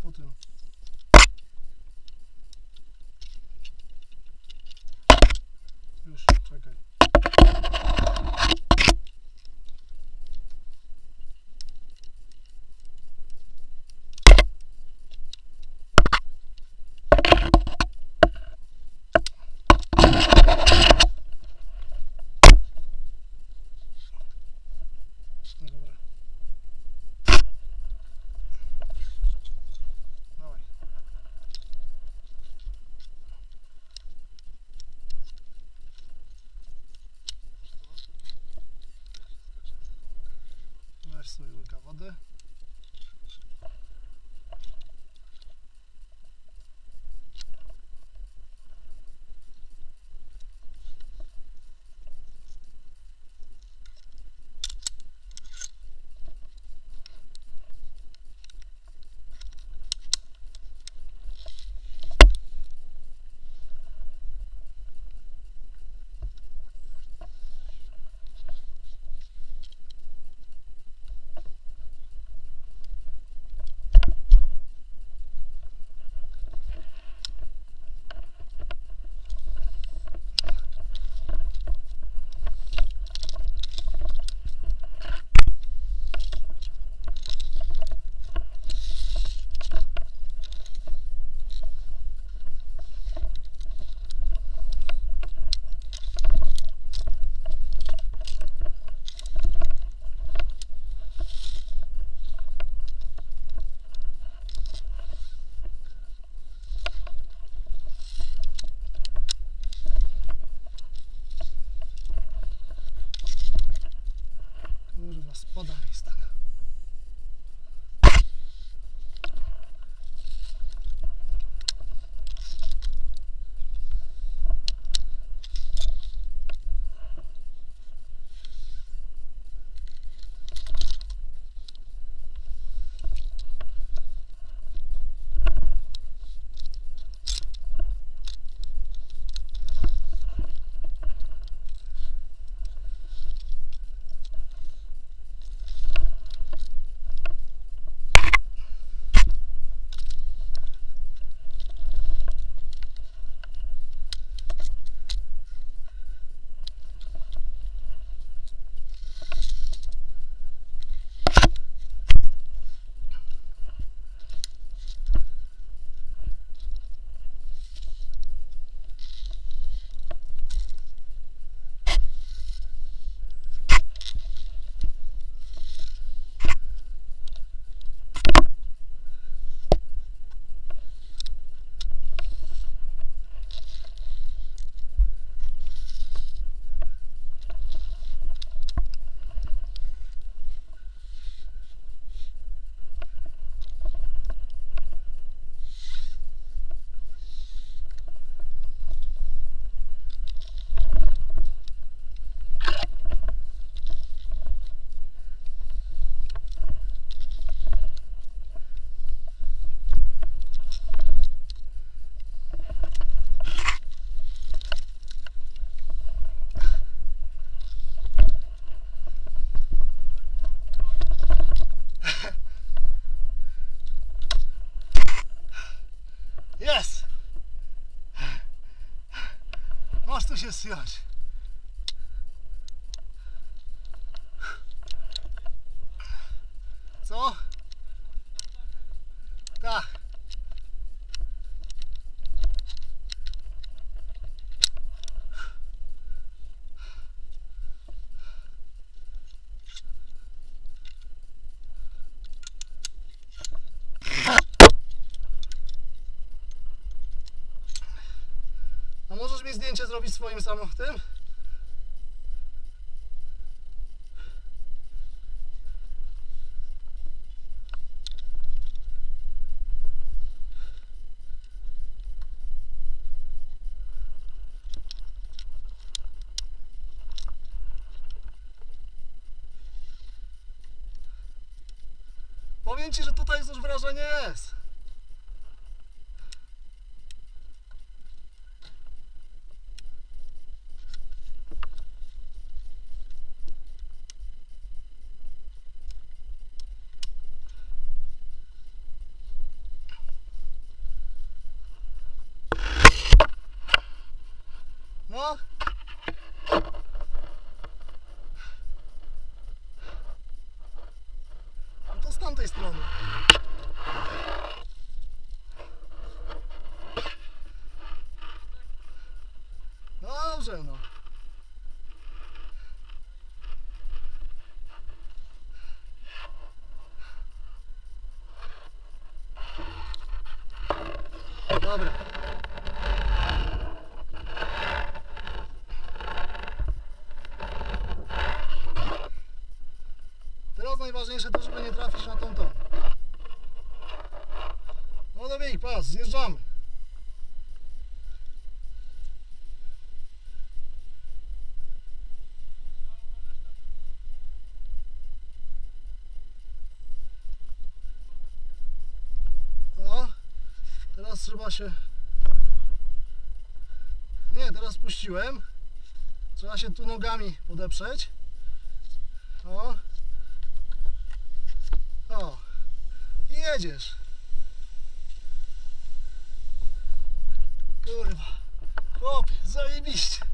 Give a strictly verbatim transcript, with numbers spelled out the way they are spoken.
po tym. Już, czekaj. Dobra. Dawaj. Weź sobie łyka wody. Kurwa, spada mi stąd. Jest! Masz tu się zjąć. Co? Tak. A możesz mi zdjęcie zrobić swoim samochodem? Powiem ci, że tutaj już wrażenie jest. No. No to z tamtej strony. Dobrze, no. Dobra. Teraz najważniejsze to, żeby nie trafić na tą tą. No Dominik, pas, zjeżdżamy. No, teraz trzeba się... Nie, teraz puściłem. Trzeba się tu nogami podeprzeć. O. O. I jedziesz. Kurwa. Chłopie, zajebiście.